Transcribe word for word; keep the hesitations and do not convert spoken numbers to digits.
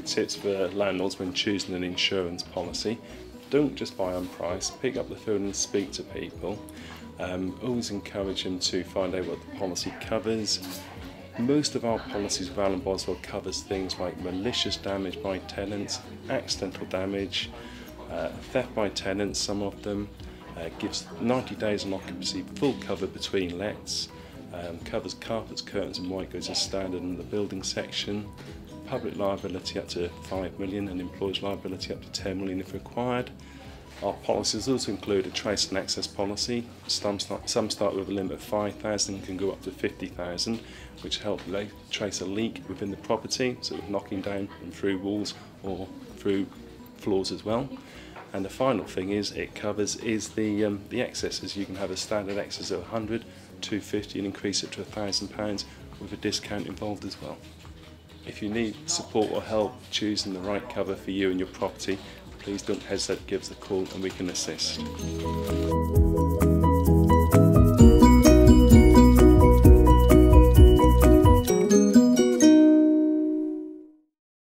tips for landlords when choosing an insurance policy. Don't just buy on price, pick up the phone and speak to people. Um, always encourage them to find out what the policy covers. Most of our policies with Allen Boswell covers things like malicious damage by tenants, accidental damage, uh, theft by tenants, some of them, uh, gives ninety days on occupancy, full cover between lets, um, covers carpets, curtains and white goods as standard in the building section, public liability up to five million and employers liability up to ten million if required. Our policies also include a trace and access policy. Some start, some start with a limit of five thousand and can go up to fifty thousand, which help trace a leak within the property, so knocking down and through walls or through floors as well. And the final thing is it covers is the um, the excesses. You can have a standard excess of one hundred, two hundred fifty and increase it to one thousand pounds with a discount involved as well. If you need support or help choosing the right cover for you and your property, please don't hesitate to give us a call and we can assist.